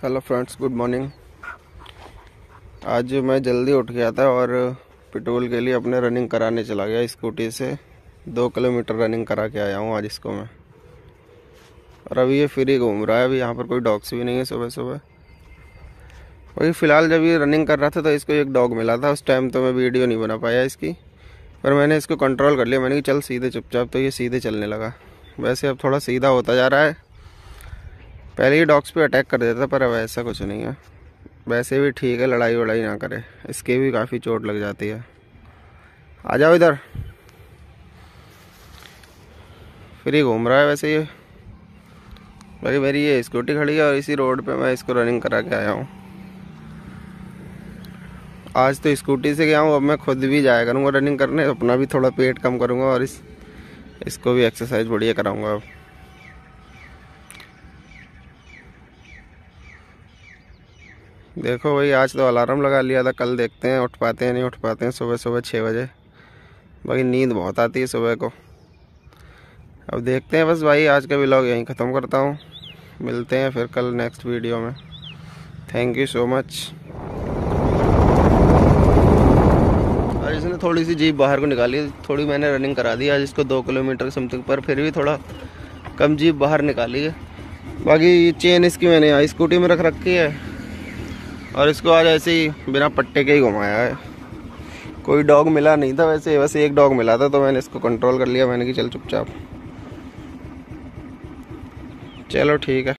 Hello friends, good morning. आज मैं जल्दी उठ गया था और पेट्रोल के लिए अपने रनिंग कराने चला गया। स्कूटी से 2 किलोमीटर रनिंग करा के आया हूँ आज इसको मैं। और अभी ये फ्री घूम रहा है। अभी यहाँ पर कोई डॉग्स भी नहीं है सुबह सुबह। वही फ़िलहाल जब ये रनिंग कर रहा था तो इसको एक डॉग मिला था। उस टाइम तो मैं वीडियो नहीं बना पाया इसकी, पर मैंने इसको कंट्रोल कर लिया। मैंने कि चल सीधे चुपचाप, तो ये सीधे चलने लगा। वैसे अब थोड़ा सीधा होता जा रहा है। पहले ही डॉग्स पे अटैक कर देता था, पर अब ऐसा कुछ नहीं है। वैसे भी ठीक है, लड़ाई वड़ाई ना करे, इसके भी काफ़ी चोट लग जाती है। आ जाओ इधर। फ्री घूम रहा है वैसे ये। भाई मेरी ये स्कूटी खड़ी है और इसी रोड पे मैं इसको रनिंग करा के आया हूँ। आज तो स्कूटी से गया हूँ, अब मैं खुद भी जाया करूँगा रनिंग करने। अपना भी थोड़ा पेट कम करूँगा और इसको भी एक्सरसाइज बढ़िया कराऊँगा। अब देखो भाई, आज तो अलार्म लगा लिया था। कल देखते हैं उठ पाते हैं नहीं उठ पाते हैं सुबह सुबह 6 बजे। बाकी नींद बहुत आती है सुबह को। अब देखते हैं। बस भाई आज का व्लॉग यहीं ख़त्म करता हूँ। मिलते हैं फिर कल नेक्स्ट वीडियो में। Thank you so much. और इसने थोड़ी सी जीप बाहर को निकाली। थोड़ी मैंने रनिंग करा दी आज इसको 2 किलोमीटर समथिंग, पर फिर भी थोड़ा कम जीप बाहर निकाली है। बाकी चेन इसकी मैंने यहाँ स्कूटी में रख रखी है और इसको आज ऐसे ही बिना पट्टे के ही घुमाया है। कोई डॉग मिला नहीं था वैसे, बस एक डॉग मिला था, तो मैंने इसको कंट्रोल कर लिया। मैंने कि चल चुपचाप। चलो ठीक है।